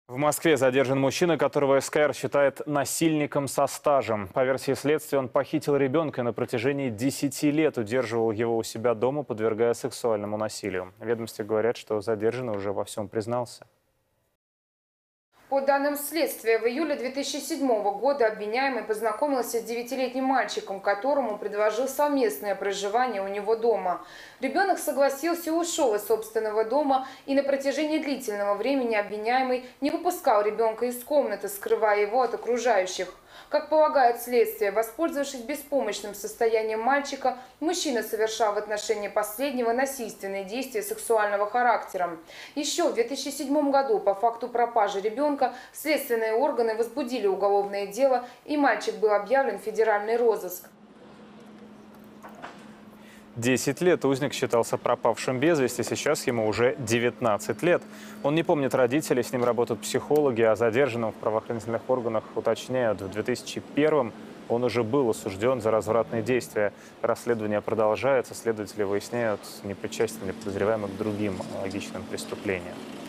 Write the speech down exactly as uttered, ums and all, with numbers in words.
В Москве задержан мужчина, которого СКР считает насильником со стажем. По версии следствия, он похитил ребенка и на протяжении десяти лет удерживал его у себя дома, подвергая сексуальному насилию. В ведомстве говорят, что задержанный уже во всем признался. По данным следствия, в июле две тысячи седьмого года обвиняемый познакомился с девятилетним мальчиком, которому предложил совместное проживание у него дома. Ребенок согласился и ушел из собственного дома, и на протяжении длительного времени обвиняемый не выпускал ребенка из комнаты, скрывая его от окружающих. Как полагает следствие, воспользовавшись беспомощным состоянием мальчика, мужчина совершал в отношении последнего насильственные действия сексуального характера. Еще в две тысячи седьмом году по факту пропажи ребенка следственные органы возбудили уголовное дело, и мальчик был объявлен в федеральный розыск. Десять лет узник считался пропавшим без вести, сейчас ему уже девятнадцать лет. Он не помнит родителей, с ним работают психологи, а задержанным в правоохранительных органах уточняют, в две тысячи первом он уже был осужден за развратные действия. Расследование продолжается, следователи выясняют, не причастен ли подозреваемый к другим аналогичным преступлениям.